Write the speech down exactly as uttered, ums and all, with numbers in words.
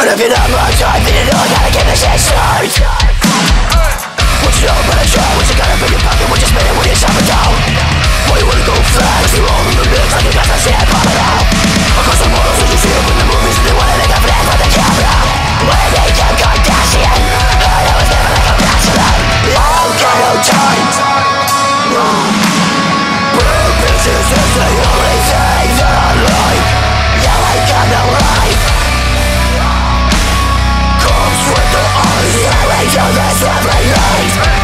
But if you're not my type, then you know I gotta get this shit straight. What you know about a try, what you got up in your pocket, what you spend it when you're shopping down. Why you wanna go fast, you're all in the mix like you got some shit popping out. Across the models that you see up in the movies, and they wanna make a flash for the camera. When they Kim Kardashian, I was never like a bachelor. I'll get no time. Big pictures is the only thing that I like. Yeah, I got no life. Comes with the eyes, yeah, I do this every night.